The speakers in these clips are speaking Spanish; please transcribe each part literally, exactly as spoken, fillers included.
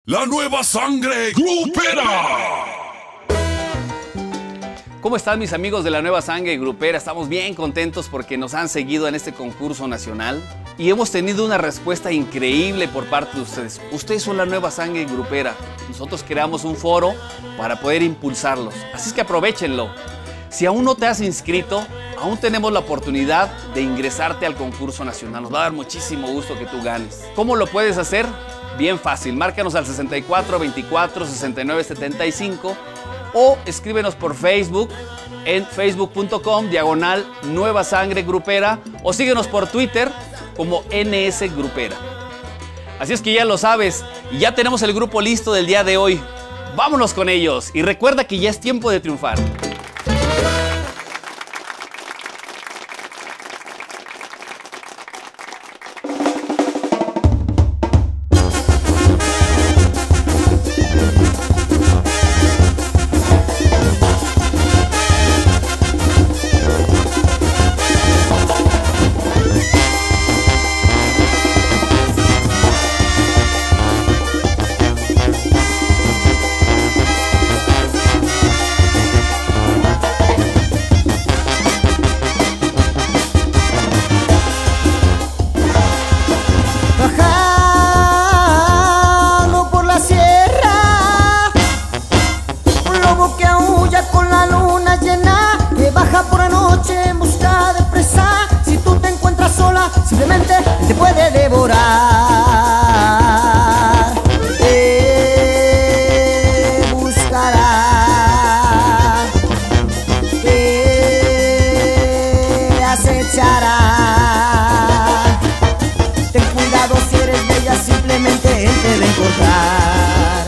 La nueva sangre grupera. ¿Cómo están mis amigos de la nueva sangre grupera? Estamos bien contentos porque nos han seguido en este concurso nacional y hemos tenido una respuesta increíble por parte de ustedes. Ustedes son la nueva sangre grupera. Nosotros creamos un foro para poder impulsarlos. Así es que aprovechenlo. Si aún no te has inscrito, aún tenemos la oportunidad de ingresarte al concurso nacional. Nos va a dar muchísimo gusto que tú ganes. ¿Cómo lo puedes hacer? Bien fácil, márcanos al sesenta y cuatro, veinticuatro, sesenta y nueve, setenta y cinco o escríbenos por Facebook en facebook punto com diagonal Nueva Sangre Grupera o síguenos por Twitter como N S Grupera. Así es que ya lo sabes y ya tenemos el grupo listo del día de hoy. Vámonos con ellos y recuerda que ya es tiempo de triunfar. Simplemente te puede devorar, te buscará, te acechará. Ten cuidado si eres bella, simplemente él te va a encontrar.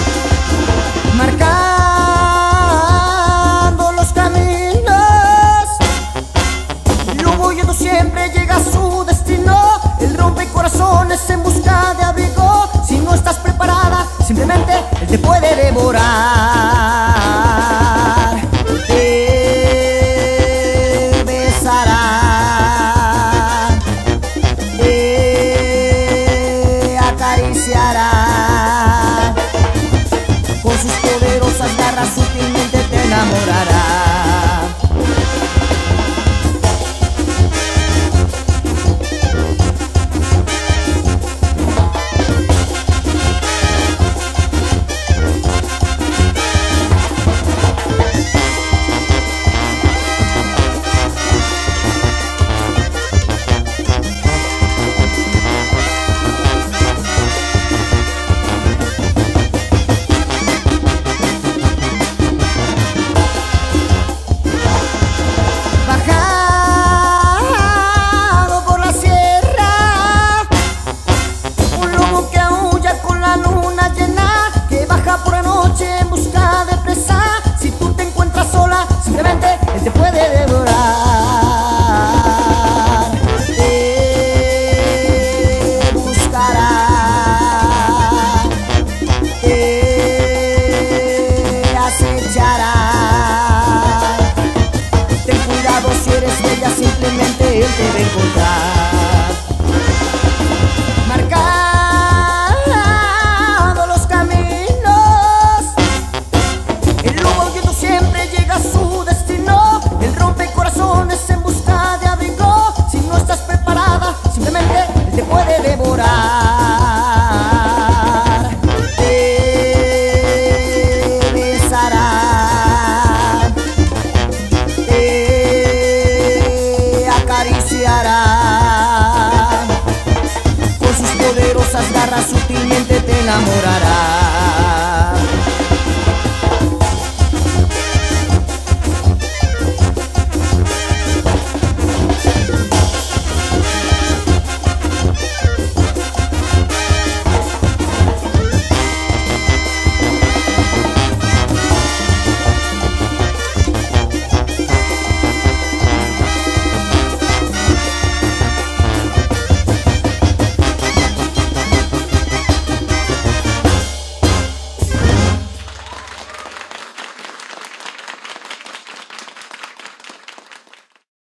Marcando los caminos, luego huyendo siempre llega a su destino. Él rompe corazones en busca de abrigo. Si no estás preparada, simplemente él te puede devorar. Te besará, te acariciará. Con sus poderosas garras sutilmente te enamorará. Te puede devorar, te buscará, te acechará. Ten cuidado si eres bella, simplemente él te va a encontrar. Marcando los caminos, el lobo huyendo siempre llega a su destino. Él rompe corazones en busca de abrigo. Si no estás preparada, simplemente él te puede devorar. Te besará, te acariciará. Con sus poderosas garras sutilmente te enamorará.